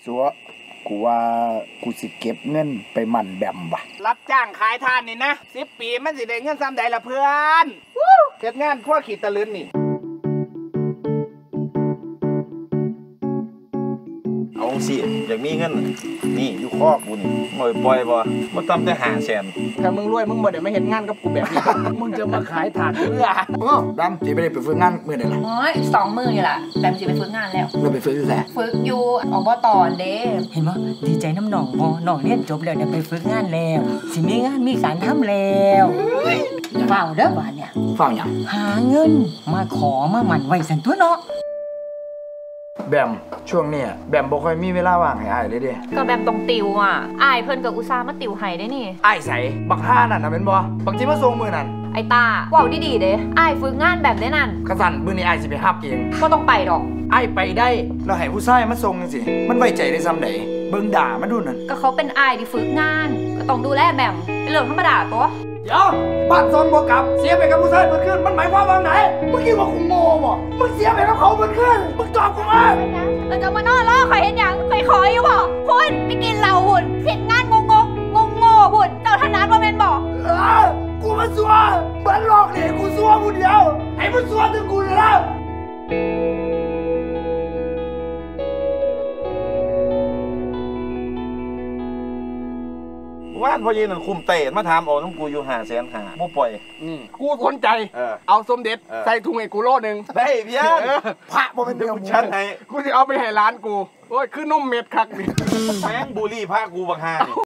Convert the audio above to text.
สัวกูว่ากูสิเก็บเงินไปหมั่นแบมว่ะรับจ้างขายทานนี่นะ10 ปีมันสิได้เงินซ้ำใดล่ะเพื่อนเฮ็ดงานพ่อขีดตะลึนนี่เอาสิอยากมีเงินนี่อยู่คอกกูนี่ปล่อยบ่มันทำแต่500,000 ถ้ามึงรวยมึงบ่ได้มาเฮ็ดงานกับกูแบบนี้ มึงจะมาขายถ่านเพื่อแบมสิไปได้ไปฝึกงานมื้อใดล่ะโอ้ย2 มื้อนี่ล่ะแบมสิไปฝึกงานแล้วเราไปฝึกอยู่ไสฝึกอยู่อบตเด้เห็นบ่ดีใจน้ำหนองบ่น้องเรียนจบแล้วได้ไปฝึกงานแล้วสิมีงานมีการทำแล้วเฝ้าเด้อบ้านเนี่ยเฝ้าหยังหาเงินมาขอมาหมั่นไว้ซั่นตัวเนาะแบมช่วงนี้แบมบ่ค่อยมีเวลาว่างให้อ้ายเลยเด้ก็แบมต้องติวอ่ะอ้ายเพิ่นก็อุตส่าห์มาติวให้ได้นี่อ้ายใส่บักห่านั่นน่ะแม่นบ่บักที่มาส่งมื้อนั้นไอ้ตาเว้าดีๆเด้อ้ายฝึกงานแบบได้นั่นคันสั่นมื้อนี้อ้ายสิไปรับเองบ่ต้องไปดอกอ้ายไปได้แล้วให้ผู้ชายมาส่งจังซี่มันไว้ใจได้ซำใดเบิ่งด่ามันดูนั่นก็เขาเป็นอ้ายที่ฝึกงานก็ต้องดูแลแบมเป็นเรื่องธรรมดาตัวเดี๋ยวบ้านซอนบ่กลับเสียไปกับผู้ชายเพิ่นคืนมันหมายความว่าไหนมึงคิดว่ากูโง่บ่มึงเสียไปกับเขาเพิ่นคืนมึงตอบกูมาแล้วจะมานอนรอข่อยเห็นหยังข่อยขออยู่บ่พุ่นไปกินเหล้าพุ่นเฮ็ดงานงงๆพุ่นเจ้าถนัดบ่แม่นบ่กูมาซัวเหมือนหลอกเลยกูซัวผู้เดียวให้มันซัวถึงกูเลยแล้วว่านพอยืนนั่นคุมเตะมาถามเอาน้องกูอยู่500,000บ่ปล่อยนี่กูสนใจเอาสมเด็จใส่ถุงให้กูโลนึงได้เพี้ยนพระบ่เป็นเดียวฉันให้กูสิเอาไปให้ร้านกูโอ้ยคือนมเม็ดคักนี่แม่งบูลลี่พากูบักห่านี่